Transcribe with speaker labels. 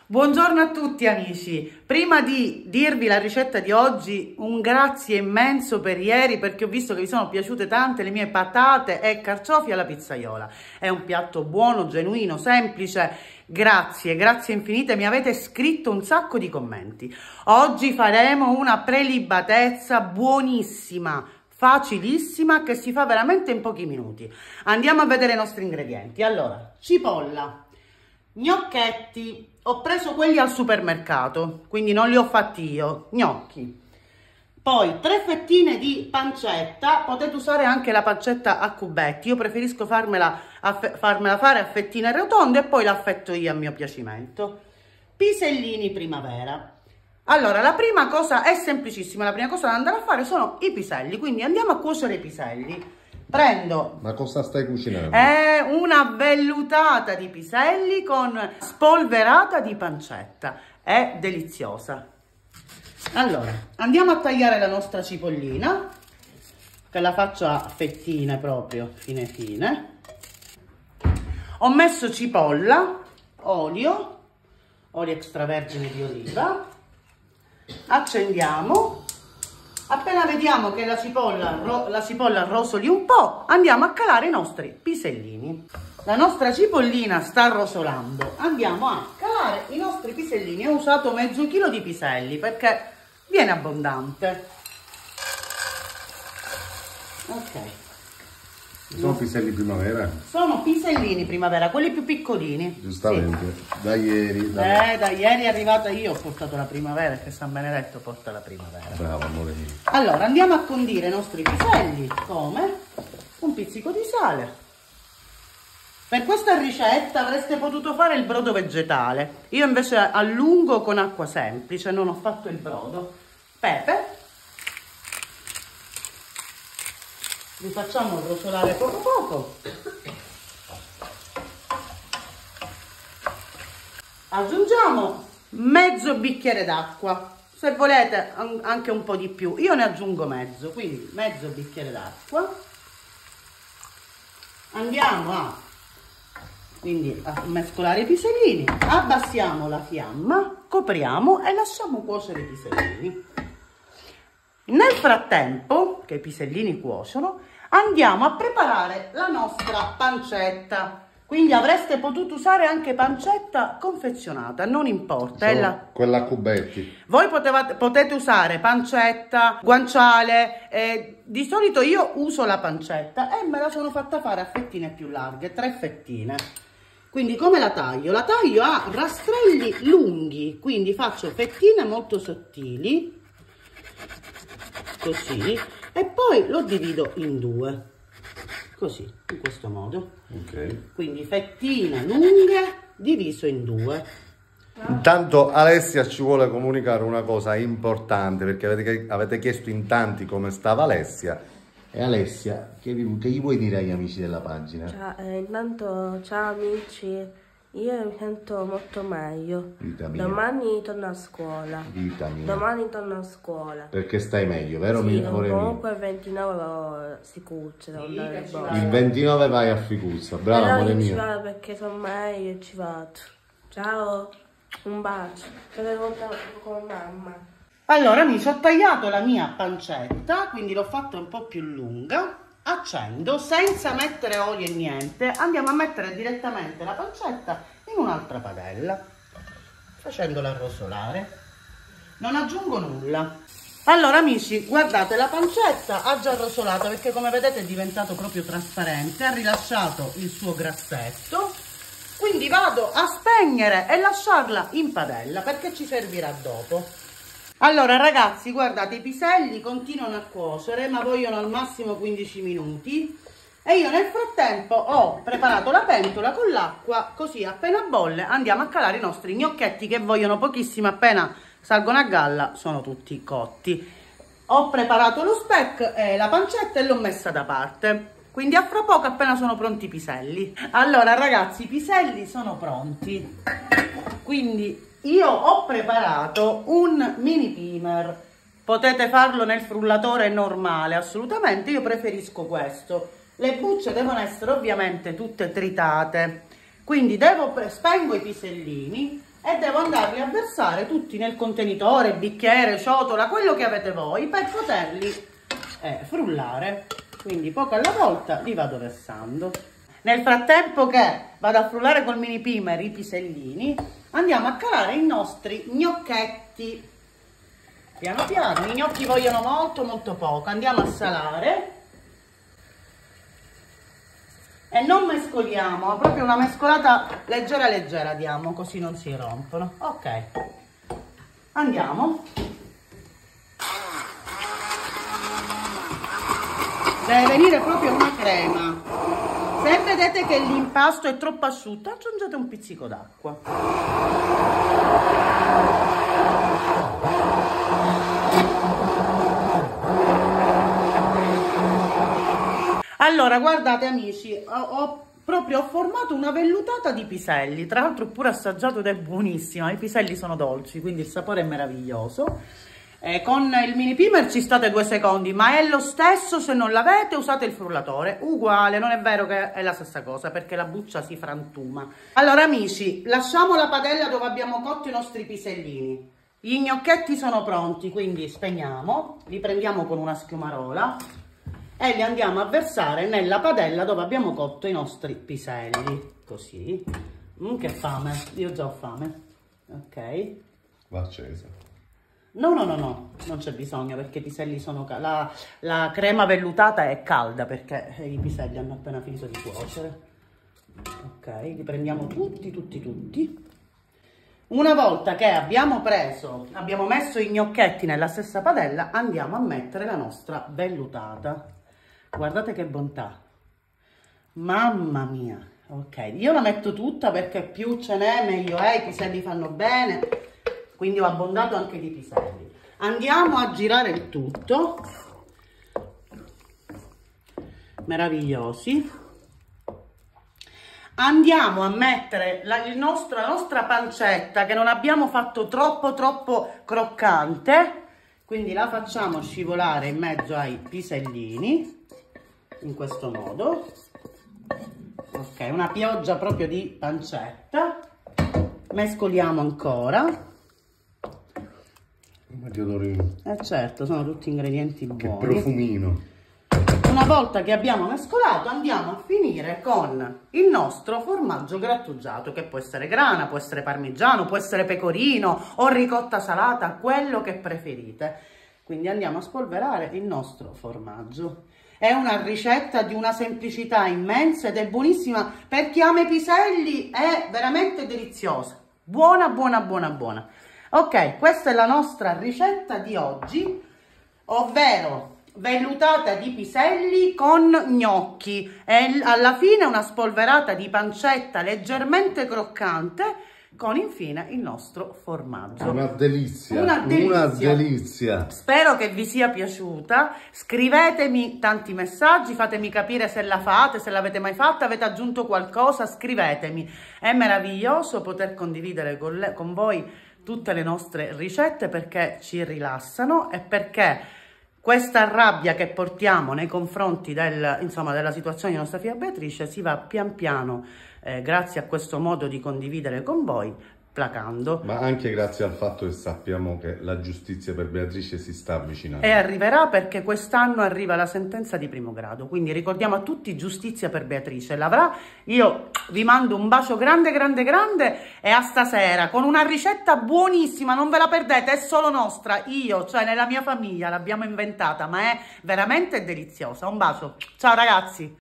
Speaker 1: Buongiorno a tutti amici, prima di dirvi la ricetta di oggi un grazie immenso per ieri perché ho visto che vi sono piaciute tante le mie patate e carciofi alla pizzaiola. È un piatto buono, genuino, semplice, grazie infinite, mi avete scritto un sacco di commenti. Oggi faremo una prelibatezza buonissima, facilissima, che si fa veramente in pochi minuti. Andiamo a vedere i nostri ingredienti. Allora, cipolla, gnocchetti, ho preso quelli al supermercato, quindi non li ho fatti io, gnocchi. Poi 3 fettine di pancetta, potete usare anche la pancetta a cubetti, io preferisco farmela fare a fettine rotonde e poi l'affetto io a mio piacimento. Pisellini primavera. Allora, la prima cosa è semplicissima, la prima cosa da andare a fare sono i piselli, quindi andiamo a cuocere i piselli. Prendo...
Speaker 2: Ma cosa stai cucinando?
Speaker 1: È una vellutata di piselli con spolverata di pancetta. È deliziosa. Allora, andiamo a tagliare la nostra cipollina, che la faccio a fettine proprio, fine fine. Ho messo cipolla, olio extravergine di oliva. Accendiamo. Appena vediamo che la cipolla rosoli un po', andiamo a calare i nostri pisellini. La nostra cipollina sta rosolando, andiamo a calare i nostri pisellini. Ho usato mezzo chilo di piselli perché viene abbondante. Ok.
Speaker 2: Sono piselli primavera?
Speaker 1: Sono pisellini primavera, quelli più piccolini.
Speaker 2: Giustamente, sì. Da ieri.
Speaker 1: Da ieri è arrivata io, ho portato la primavera, che San Benedetto porta la primavera.
Speaker 2: Bravo, amore mio.
Speaker 1: Allora, andiamo a condire i nostri piselli, come? Un pizzico di sale. Per questa ricetta avreste potuto fare il brodo vegetale. Io invece allungo con acqua semplice, non ho fatto il brodo. Pepe. Li facciamo rosolare poco poco. Aggiungiamo mezzo bicchiere d'acqua, se volete anche un po' di più, io ne aggiungo mezzo, quindi mezzo bicchiere d'acqua. Andiamo a mescolare i pisellini, abbassiamo la fiamma, copriamo e lasciamo cuocere i pisellini. Nel frattempo che i pisellini cuociono, andiamo a preparare la nostra pancetta. Quindi avreste potuto usare anche pancetta confezionata, non importa.
Speaker 2: Quella a cubetti.
Speaker 1: Voi potete usare pancetta, guanciale, di solito io uso la pancetta e me la sono fatta fare a fettine più larghe, 3 fettine. Quindi come la taglio? La taglio a rastrelli lunghi, quindi faccio fettine molto sottili, così, e poi lo divido in 2. Così, in questo modo.
Speaker 2: Ok.
Speaker 1: Quindi fettine lunghe diviso in 2.
Speaker 2: Intanto Alessia ci vuole comunicare una cosa importante, perché avete chiesto in tanti come stava Alessia. E Alessia, che gli vuoi dire agli amici della pagina?
Speaker 3: Intanto ciao amici, io mi sento molto meglio.
Speaker 2: Vita mia.
Speaker 3: Domani torno a scuola.
Speaker 2: Vita mia.
Speaker 3: Domani torno a scuola.
Speaker 2: Perché stai meglio, vero?
Speaker 3: Sì,
Speaker 2: amore
Speaker 3: comunque
Speaker 2: mio?
Speaker 3: il 29 si cuccia, devo andare al bosco.
Speaker 2: Il 29 vai a Ficuzza, bravo amore mio.
Speaker 3: Ci vado perché sono meglio e ci vado. Ciao, un bacio. Sono contento con mamma.
Speaker 1: Allora amici, ho tagliato la mia pancetta, quindi l'ho fatta un po' più lunga. Accendo senza mettere olio e niente, andiamo a mettere direttamente la pancetta in un'altra padella, facendola rosolare. Non aggiungo nulla. Allora amici, guardate, la pancetta ha già rosolato perché come vedete è diventato proprio trasparente, ha rilasciato il suo grassetto, quindi vado a spegnere e lasciarla in padella perché ci servirà dopo. Allora ragazzi, guardate, i piselli continuano a cuocere, ma vogliono al massimo 15 minuti e io nel frattempo ho preparato la pentola con l'acqua, così appena bolle andiamo a calare i nostri gnocchetti che vogliono pochissimo, appena salgono a galla sono tutti cotti. Ho preparato lo speck e la pancetta e l'ho messa da parte, quindi a fra poco appena sono pronti i piselli. Allora ragazzi, i piselli sono pronti, quindi io ho preparato un mini primer, potete farlo nel frullatore normale, assolutamente, io preferisco questo. Le bucce devono essere ovviamente tutte tritate, quindi spengo i pisellini, e devo andarli a versare tutti nel contenitore, bicchiere, ciotola, quello che avete voi, per poterli frullare. Quindi poco alla volta li vado versando. Nel frattempo che vado a frullare col mini primer i pisellini, andiamo a calare i nostri gnocchetti. Piano piano, i gnocchi vogliono molto molto poco, andiamo a salare e non mescoliamo, proprio una mescolata leggera leggera diamo, così non si rompono. Ok, andiamo. Deve venire proprio una crema. Se vedete che l'impasto è troppo asciutto, aggiungete un pizzico d'acqua. Allora, guardate amici, ho formato una vellutata di piselli, tra l'altro ho pure assaggiato ed è buonissima, i piselli sono dolci, quindi il sapore è meraviglioso. Con il mini primer ci state 2 secondi, ma è lo stesso se non l'avete, usate il frullatore, uguale, non è vero che è la stessa cosa, perché la buccia si frantuma. Allora amici, lasciamo la padella dove abbiamo cotto i nostri pisellini. Gli gnocchetti sono pronti, quindi spegniamo, li prendiamo con una schiumarola e li andiamo a versare nella padella dove abbiamo cotto i nostri piselli, così. Che fame, io già ho fame. Ok.
Speaker 2: Va accesa.
Speaker 1: No, non c'è bisogno perché i piselli sono la crema vellutata è calda perché i piselli hanno appena finito di cuocere. Ok, li prendiamo tutti. Una volta che abbiamo messo i gnocchetti nella stessa padella, andiamo a mettere la nostra vellutata. Guardate che bontà, mamma mia. Ok, io la metto tutta perché più ce n'è meglio è, i piselli fanno bene, quindi ho abbondato anche di piselli. Andiamo a girare il tutto, meravigliosi. Andiamo a mettere la nostra pancetta che non abbiamo fatto troppo croccante, quindi la facciamo scivolare in mezzo ai pisellini in questo modo. Ok, una pioggia proprio di pancetta. Mescoliamo ancora.
Speaker 2: Che odorino.
Speaker 1: Certo, sono tutti ingredienti buoni.
Speaker 2: Che profumino.
Speaker 1: Una volta che abbiamo mescolato andiamo a finire con il nostro formaggio grattugiato, che può essere grana, può essere parmigiano, può essere pecorino o ricotta salata, quello che preferite. Quindi andiamo a spolverare il nostro formaggio. È una ricetta di una semplicità immensa ed è buonissima per chi ama i piselli, è veramente deliziosa. Buona. Ok, questa è la nostra ricetta di oggi, ovvero vellutata di piselli con gnocchi e alla fine una spolverata di pancetta leggermente croccante con infine il nostro formaggio. Una delizia. Spero che vi sia piaciuta. Scrivetemi tanti messaggi, fatemi capire se la fate, se l'avete mai fatta, avete aggiunto qualcosa, scrivetemi. È meraviglioso poter condividere con voi tutte le nostre ricette perché ci rilassano e perché questa rabbia che portiamo nei confronti della situazione di nostra figlia Beatrice si va pian piano, grazie a questo modo di condividere con voi, placando.
Speaker 2: Ma anche grazie al fatto che sappiamo che la giustizia per Beatrice si sta avvicinando.
Speaker 1: E arriverà perché quest'anno arriva la sentenza di primo grado, quindi ricordiamo a tutti giustizia per Beatrice, l'avrà. Io vi mando un bacio grande e a stasera con una ricetta buonissima, non ve la perdete, è solo nostra, cioè nella mia famiglia l'abbiamo inventata, ma è veramente deliziosa. Un bacio, ciao ragazzi!